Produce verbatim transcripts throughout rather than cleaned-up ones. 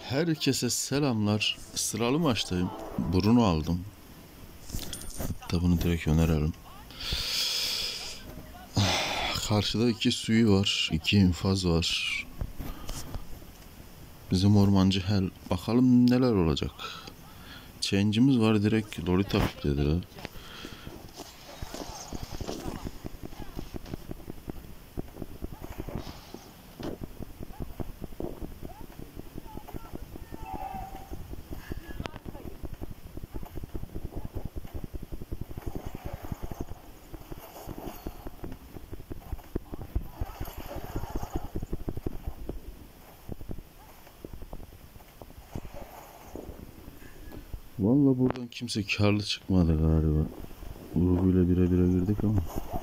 Herkese selamlar. Sıralı maçtayım. Bruno aldım. Hatta bunu direkt önerelim. Karşıda iki suyu var. İki infaz var. Bizim ormancı Hel. Bakalım neler olacak. Change'imiz var. Direkt Lolita dediler. Valla buradan kimse karlı çıkmadı galiba. Grubuyla bire bire girdik ama.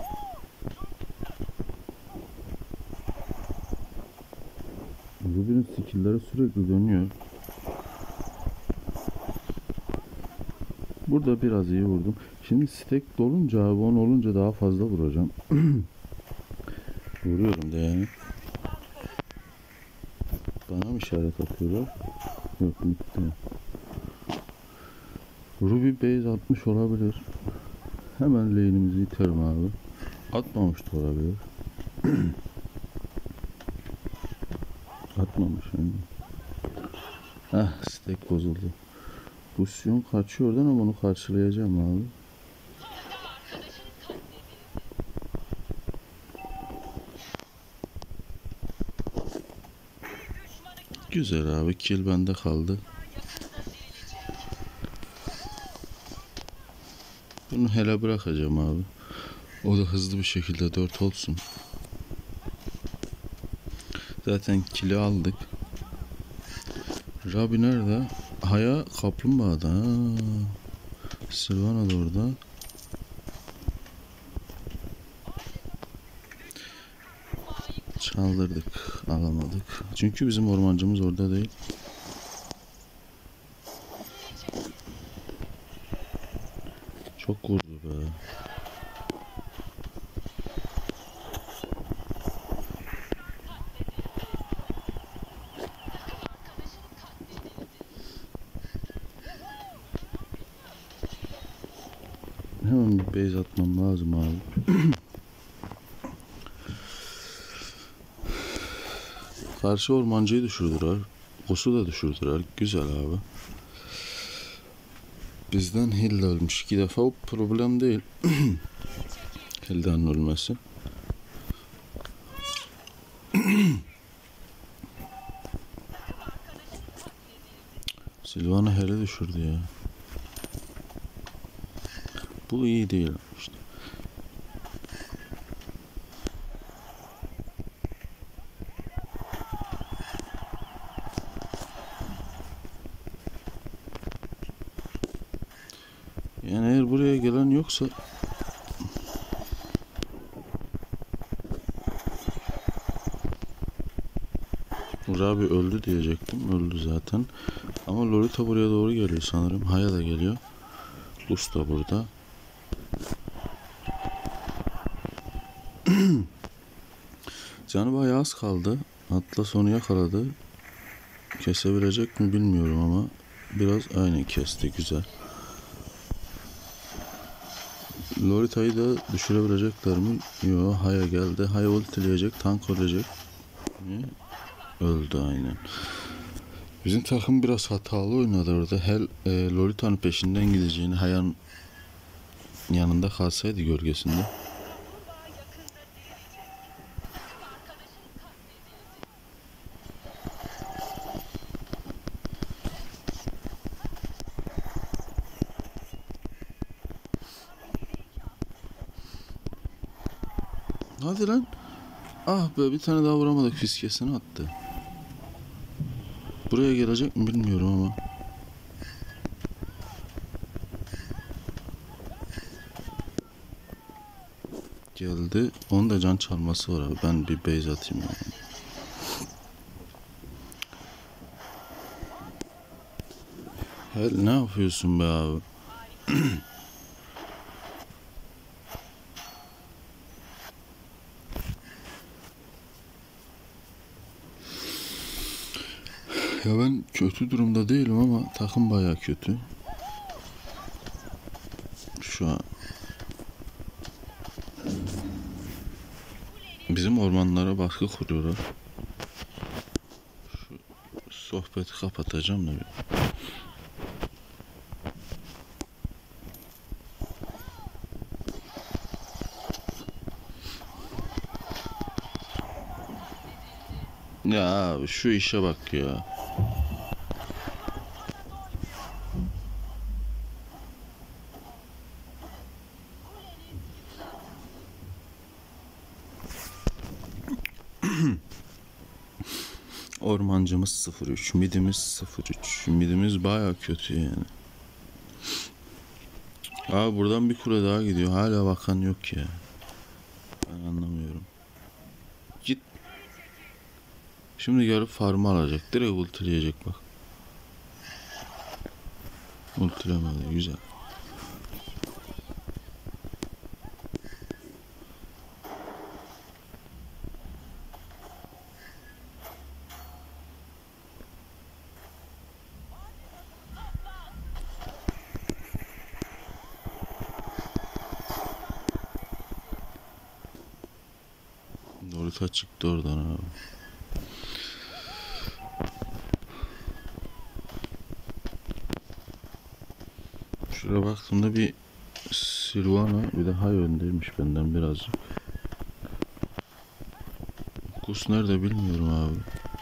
Grubun skill'leri sürekli dönüyor. Burada biraz iyi vurdum. Şimdi stack dolunca abi on olunca daha fazla vuracağım. Vuruyorum da yani. Bana mı işaret atıyorlar? Yok bitti. Ruby base atmış olabilir. Hemen lane'imizi iterim abi. Atmamış da olabilir. Atmamış yani. Ah stack bozuldu. Busyon kaçıyor oradan ama onu karşılayacağım abi. Güzel abi, kill bende kaldı. Bunu hele bırakacağım abi. O da hızlı bir şekilde dört olsun. Zaten kill'i aldık. Rabi nerede? Haya kaplumbağada. Ha. Sylvana da orada. Çaldırdık, alamadık. Çünkü bizim ormancımız orada değil. Çok vurdu be. Hemen bir base atmam lazım abi. Karşı ormancıyı düşürdüler. Boss'u da düşürdüler. Güzel abi. Bizden Hill ölmüş iki defa. O problem değil. Hill'den ölmesi. Sylvana hele düşürdü ya. Bu iyi değil işte. Yani eğer buraya gelen yoksa Rabi öldü diyecektim. Öldü zaten. Ama Lolita buraya doğru geliyor sanırım. Haya da geliyor. Luz da burada. Canı bayağı az kaldı. Atlas onu yakaladı. Kesebilecek mi bilmiyorum ama biraz aynı kesti. Güzel. Lolita'yı da düşürebilecekler mi? Yok. Haya geldi. Haya ultileyecek. Tank ölecek. Öldü aynen. Bizim takım biraz hatalı oynadı orada. Hel e, Lolita'nın peşinden gideceğini, Haya'nın yanında kalsaydı gölgesinde. Hadi lan. Ah be, bir tane daha vuramadık, fiskesini attı. Buraya gelecek mi bilmiyorum ama. Geldi. Onun da can çalması var abi. Ben bir base atayım yani. Hel ne yapıyorsun be abi? Ya ben kötü durumda değilim ama takım bayağı kötü. Şu an bizim ormanlara baskı kuruyorlar. Şu sohbeti kapatacağım da bir. Ya abi şu işe bak ya. Ormancımız sıfır üç, midimiz sıfır üç. Midimiz baya kötü yani. Abi buradan bir kule daha gidiyor. Hala bakan yok ya. Ben anlamıyorum. Git. Şimdi gelip farmı alacak. Direkt ultileyecek bak. Ultilemedi. Güzel. Dorita çıktı oradan abi. Şuraya baktığımda bir Sylvana bir de Hay öndeymiş benden birazcık. Kus nerede bilmiyorum abi.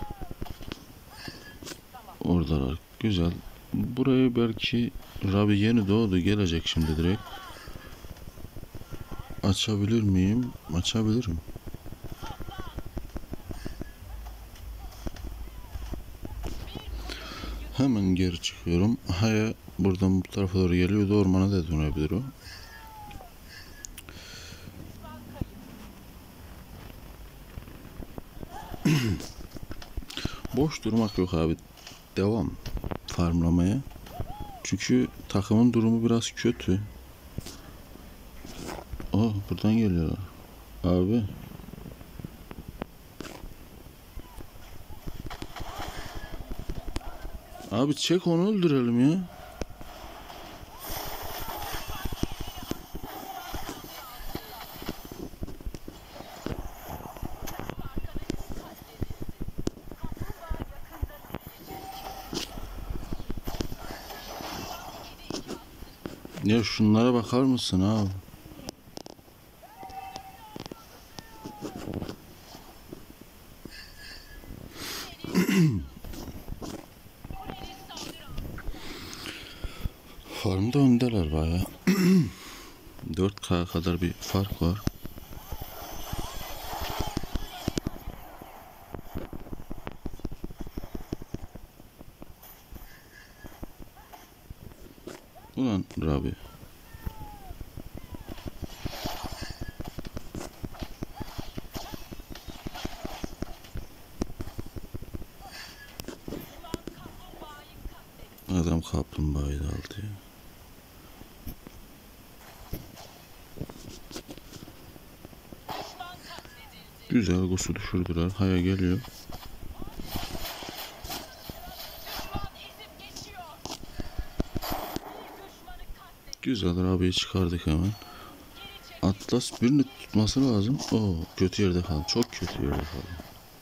Oradalar. Güzel. Buraya belki Rabi yeni doğdu. Gelecek şimdi direkt. Açabilir miyim? Açabilirim. Hemen geri çıkıyorum. Haya buradan bu tarafa doğru geliyordu. Ormana da dönebilir o. Boş durmak yok abi. Devam farmlamaya. Çünkü takımın durumu biraz kötü. Oh buradan geliyorlar. Abi. Abi çek onu öldürelim ya. Ya şunlara bakar mısın abi? Farmda öndeler bayağı. dört K kadar bir fark var. Ulan Rabi. Adam kaplumbağayı da aldı ya. Güzel Gus'u düşürdüler. Haya geliyor. Güzel Rabi'yi çıkardık hemen. Atlas birini tutması lazım. Oo kötü yerde kaldı. Çok kötü yerde kaldı.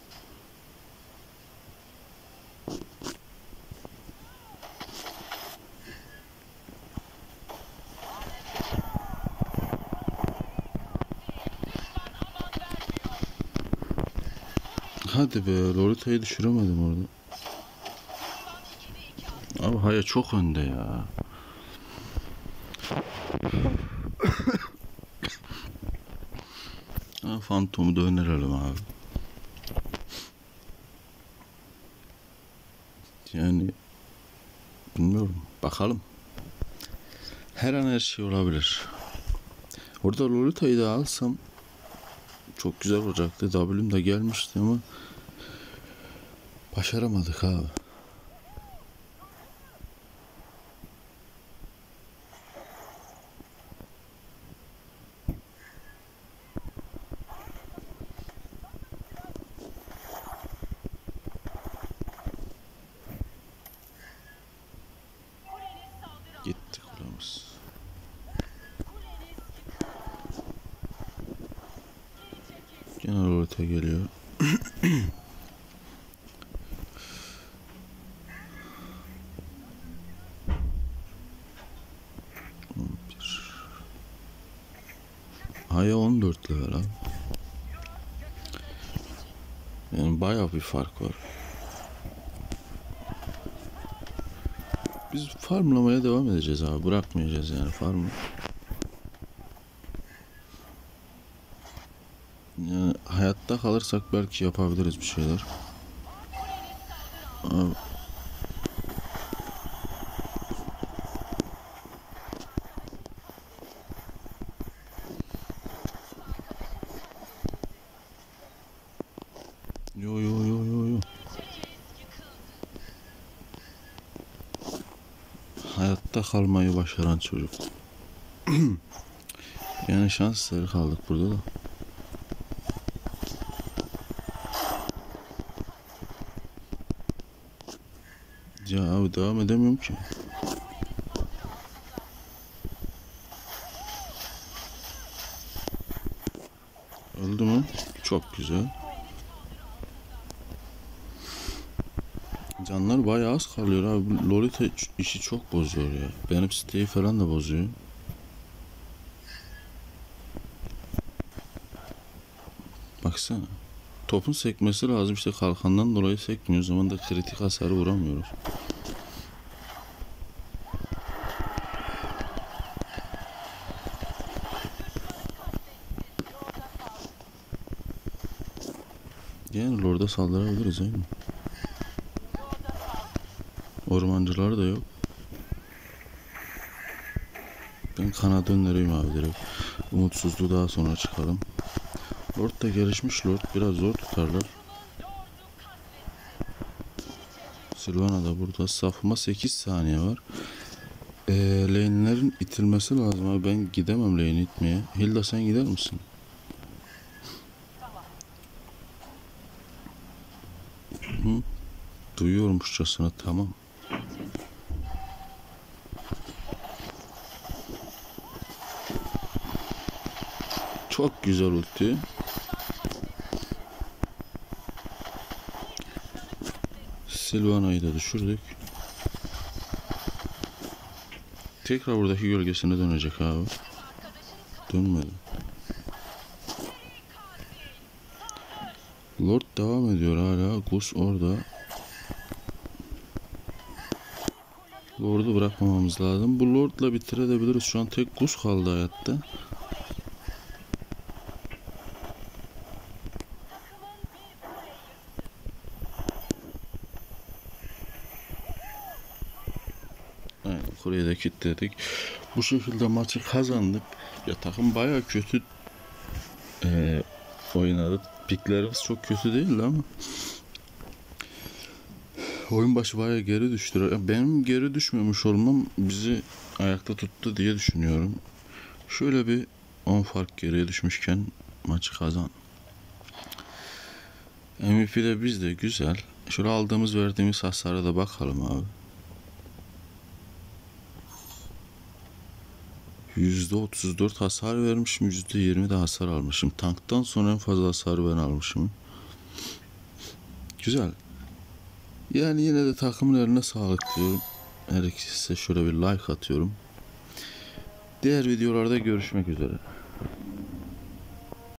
Hadi be Lorita'yı düşüremedim orada. Abi Haya çok önde ya. Ha, Phantom'u da önerelim abi. Yani bilmiyorum. Bakalım. Her an her şey olabilir. Orada Lorita'yı da alsam çok güzel olacaktı. W'm da gelmişti ama başaramadık abi. Lolita geliyor. Aya on dört level abi. Yani bayağı bir fark var. Biz farmlamaya devam edeceğiz abi. Bırakmayacağız yani farmı. Yani hayatta kalırsak belki yapabiliriz bir şeyler. Abi. Yo yo yo yo yo. Hayatta kalmayı başaran çocuk. Yani şans eseri kaldık burada da. Ya abi devam edemiyorum ki. Öldü mü? Çok güzel. Canlar bayağı az kalıyor abi. Lolita işi çok bozuyor ya. Benim siteyi falan da bozuyor. Baksana. Topun sekmesi lazım, işte kalkandan dolayı sekmiyor. O zaman da kritik hasarı vuramıyoruz. Yani Lord'a saldırabiliriz değil mi? Ormancılar da yok. Ben kanada önereyim abi direkt. Umutsuzluğu daha sonra çıkalım. Lord da gelişmiş Lord. Biraz zor tutarlar. Sylvana da burada. Safıma sekiz saniye var. Ee, lane'lerin itilmesi lazım abi. Ben gidemem lane'i itmeye. Hilda sen gider misin? Hı? Duyuyormuşçasına tamam. Çok güzel ulti. Sylvana'yı da düşürdük. Tekrar buradaki gölgesine dönecek abi. Dönmedi. Lord devam ediyor hala. Gus orada. Lord'u bırakmamamız lazım. Bu Lord'la bitirebiliriz. Şu an tek Gus kaldı hayatta. Aynen, kuleyi de kilitledik. Bu şekilde maçı kazandık. Ya takım bayağı kötü e, oynadı. Piklerimiz çok kötü değildi ama oyun başı bayağı geri düştü. Benim geri düşmemiş olmam bizi ayakta tuttu diye düşünüyorum. Şöyle bir on fark geriye düşmüşken maçı kazan. M V P'de biz de güzel. Şöyle aldığımız verdiğimiz hasara da bakalım abi. yüzde otuz dört hasar vermişim. yüzde yirmi de hasar almışım. Tanktan sonra en fazla hasarı ben almışım. Güzel. Yani yine de takımın eline sağlık diyorum. Herkese şöyle bir like atıyorum. Diğer videolarda görüşmek üzere.